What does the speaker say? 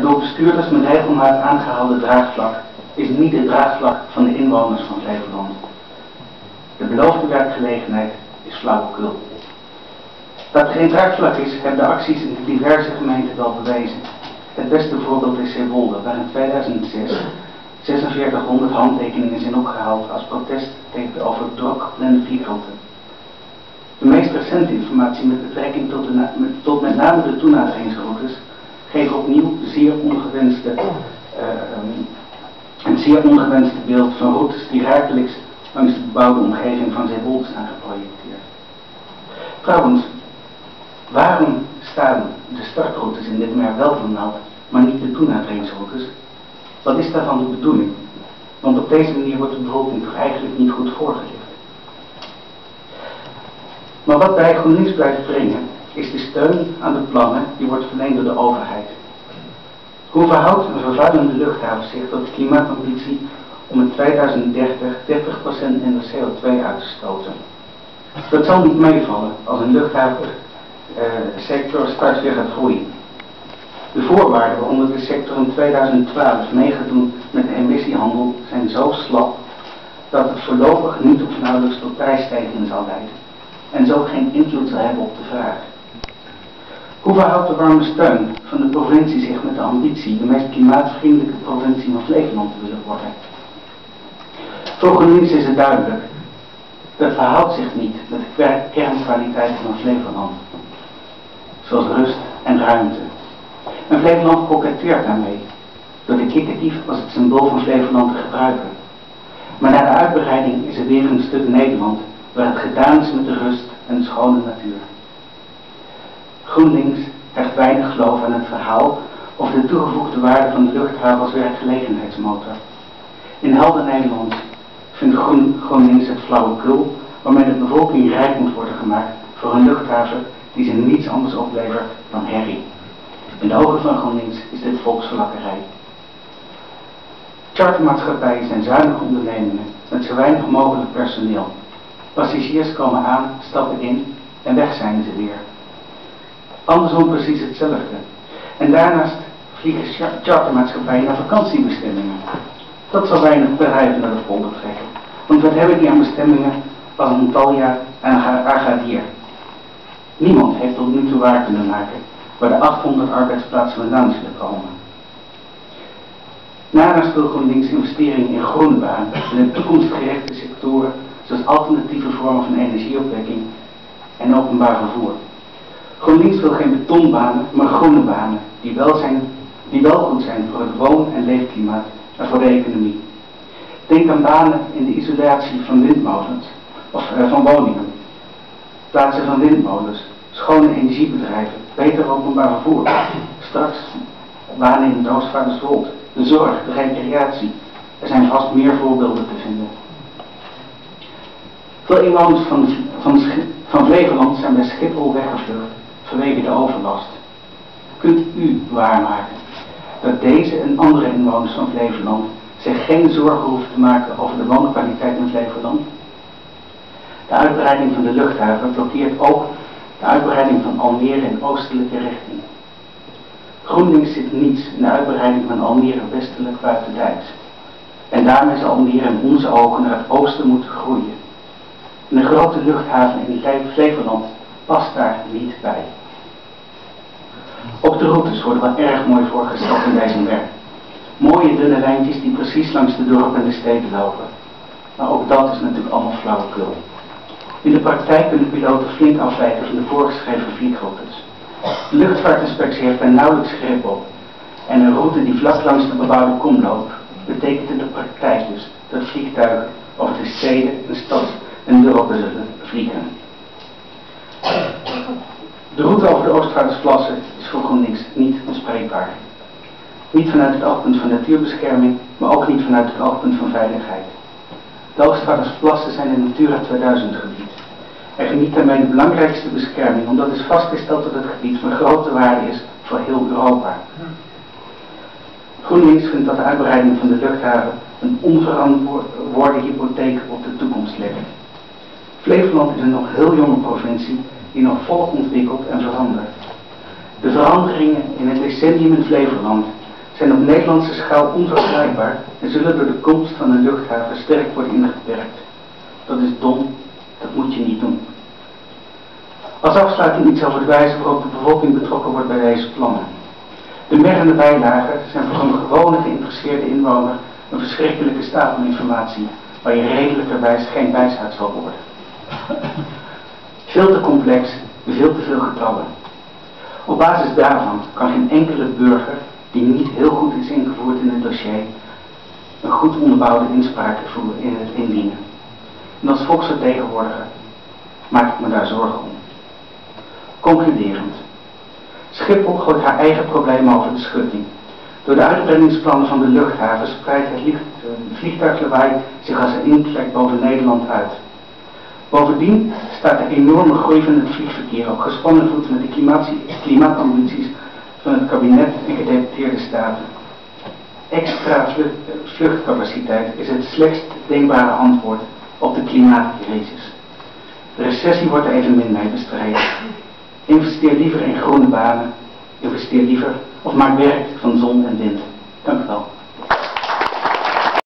door bestuurders met regelmaat aangehaalde draagvlak is niet het draagvlak van de inwoners van Flevoland. De beloofde werkgelegenheid is flauwekul. Dat er geen draagvlak is, hebben de acties in de diverse gemeenten wel bewezen. Het beste voorbeeld is Zeewolde, waar in 2006 4600 handtekeningen zijn opgehaald als protest tegen de over het dorp geplande vliegroute. De meest recente informatie met betrekking tot met name de toenaderingsroutes geeft opnieuw een zeer ongewenste beeld van routes die rakelings langs de bebouwde omgeving van Zeewolde zijn geprojecteerd. Trouwens, waarom staan de startroutes in dit merk wel vermeld, maar niet de toenaderingsroutes? Wat is daarvan de bedoeling? Want op deze manier wordt de bevolking toch eigenlijk niet goed voorgelicht. Maar wat bij GroenLinks blijft wringen, is de steun aan de plannen die wordt verleend door de overheid. Hoe verhoudt een vervuilende luchthaven zich tot de klimaatambitie om in 2030 30% minder CO2 uit te stoten? Dat zal niet meevallen als een luchthavensector straks weer gaat groeien. De voorwaarden waaronder de sector in 2012 mee gaat doen met de emissiehandel zijn zo slap dat het voorlopig niet of nauwelijks tot prijsstijgingen zal leiden en zo geen invloed zal hebben op de vraag. Hoe verhoudt de warme steun van de provincie zich met de ambitie de meest klimaatvriendelijke provincie van Flevoland te willen worden? Voor GroenLinks is het duidelijk, dat verhoudt zich niet met de kernkwaliteiten van Flevoland, zoals rust en ruimte. En Flevoland koketteert daarmee, door de kikkerdief als het symbool van Flevoland te gebruiken. Maar na de uitbreiding is er weer een stuk Nederland waar het gedaan is met de rust en de schone natuur. GroenLinks hecht weinig geloof aan het verhaal over de toegevoegde waarde van de luchthaven als werkgelegenheidsmotor. In helder Nederland vindt GroenLinks het flauwekul waarmee de bevolking rijk moet worden gemaakt voor een luchthaven die ze niets anders oplevert dan herrie. In de ogen van GroenLinks is dit volksverlakkerij. Chartermaatschappijen zijn zuinige ondernemingen met zo weinig mogelijk personeel. Passagiers komen aan, stappen in en weg zijn ze weer. Andersom precies hetzelfde. En daarnaast vliegen chartermaatschappijen naar vakantiebestemmingen. Dat zal weinig bedrijven naar de polder trekken. Want wat hebben die aan bestemmingen als Antalya en Agadir? Niemand heeft tot nu toe waar kunnen maken waar de 800 arbeidsplaatsen vandaan zullen komen. Daarnaast wil GroenLinks investeringen in groene banen en in toekomstgerichte sectoren zoals alternatieve vormen van energieopwekking en openbaar vervoer. GroenLinks wil geen betonbanen, maar groene banen die wel goed zijn voor het woon- en leefklimaat en voor de economie. Denk aan banen in de isolatie van windmolens of van woningen, plaatsen van windmolens, schone energiebedrijven, beter openbaar vervoer, straks banen in het Oostvaarderswold, de zorg, de recreatie. Er zijn vast meer voorbeelden te vinden. Veel inwoners van Flevoland zijn bij Schiphol weggevlucht vanwege de overlast. Kunt u waarmaken dat deze en andere inwoners van Flevoland zich geen zorgen hoeven te maken over de woonkwaliteit in Flevoland? De uitbreiding van de luchthaven blokkeert ook de uitbreiding van Almere in oostelijke richting. GroenLinks zit niets in de uitbreiding van Almere westelijk buitendijks. En daarmee zal Almere in onze ogen naar het oosten moeten groeien. En een grote luchthaven in Flevoland past daar niet bij. Ook de routes worden wel erg mooi voorgesteld in deze werk. Mooie dunne lijntjes die precies langs de dorpen en de steden lopen. Maar ook dat is natuurlijk allemaal flauwekul. In de praktijk kunnen piloten flink afwijken van de voorgeschreven vliegroutes. De luchtvaartinspectie heeft daar nauwelijks grip op. En een route die vlak langs de bebouwde kom loopt, betekent in de praktijk dus dat vliegtuigen over de steden en stad en dorpen zullen vliegen. De route over de Oostvaardersplassen is voor GroenLinks niet bespreekbaar. Niet vanuit het oogpunt van natuurbescherming, maar ook niet vanuit het oogpunt van veiligheid. De Oostvaardersplassen zijn een Natura 2000 gebied. Er geniet daarmee de belangrijkste bescherming, omdat is vastgesteld dat het gebied van grote waarde is voor heel Europa. GroenLinks vindt dat de uitbreiding van de luchthaven een onverantwoorde hypotheek op de toekomst legt. Flevoland is een nog heel jonge provincie die nog volop ontwikkelt en verandert. De veranderingen in het decennium in Flevoland zijn op Nederlandse schaal onvergelijkbaar en zullen door de komst van een luchthaven sterk worden ingeperkt. Dat is dom, dat moet je niet doen. Als afsluiting iets over de wijze waarop de bevolking betrokken wordt bij deze plannen. De merrende bijlagen zijn voor een gewone geïnteresseerde inwoner een verschrikkelijke stapel informatie waar je redelijkerwijs geen wijs uit zal worden. Veel te complex, veel te veel getallen. Op basis daarvan kan geen enkele burger die niet heel goed is ingevoerd in het dossier een goed onderbouwde inspraak in het indienen. En als volksvertegenwoordiger maak ik me daar zorgen om. Concluderend. Schiphol gooit haar eigen problemen over de schutting. Door de uitbreidingsplannen van de luchthaven spreidt het vliegtuiglawaai zich als een inktvlek boven Nederland uit. Bovendien staat de enorme groei van het vliegverkeer op gespannen voet met de klimaatambities van het kabinet en gedeputeerde staten. Extra vluchtcapaciteit is het slechtst denkbare antwoord op de klimaatcrisis. De recessie wordt er evenmin mee bestreden. Investeer liever in groene banen, investeer liever of maak werk van zon en wind. Dank u wel.